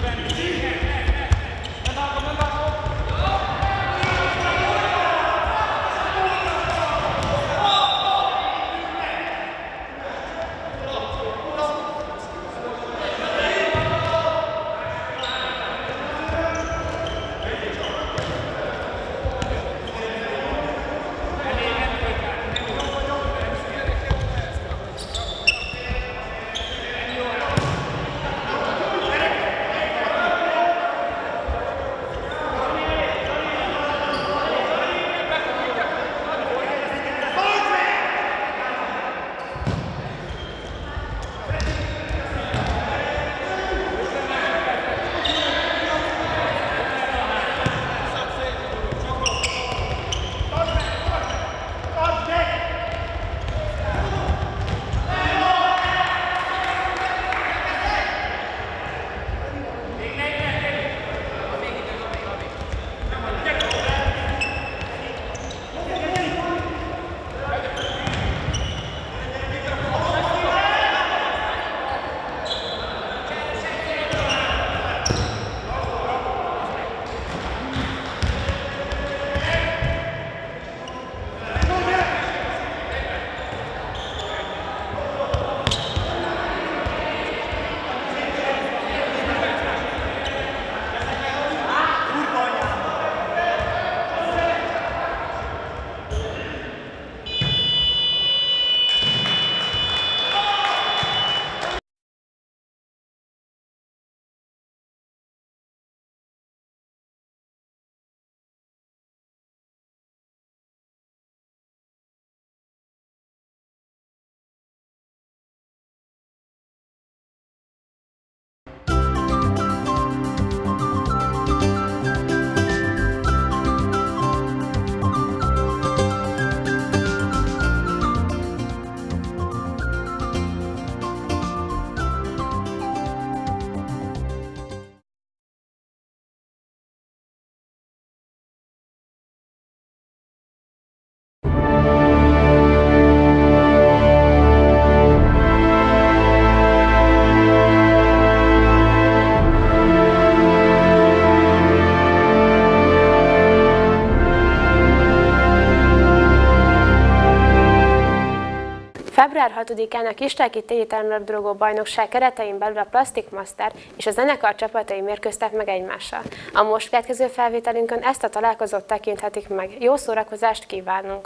Február 6-án a Kistelki téli termőlabdarúgó bajnokság keretein belül a Plastic Master és a zenekar csapatai mérkőztek meg egymással. A most következő felvételünkön ezt a találkozót tekinthetik meg. Jó szórakozást kívánunk!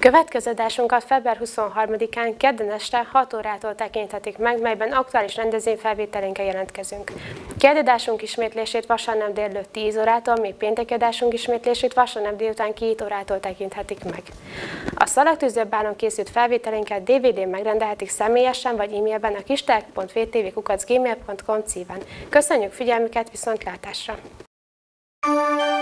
Következő adásunkat február 23-án kedden este 6 órától tekinthetik meg, melyben aktuális rendezvényfelvételénkkel jelentkezünk. Keddi adásunk ismétlését vasárnap délelőtt 10 órától, míg pénteki adásunk ismétlését vasárnap délután 2 órától tekinthetik meg. A Szalagtűzőbánon készült felvételénket DVD-n megrendelhetik személyesen vagy e-mailben a kistelk.vtv@gmail.com címen. Köszönjük figyelmüket, viszontlátásra!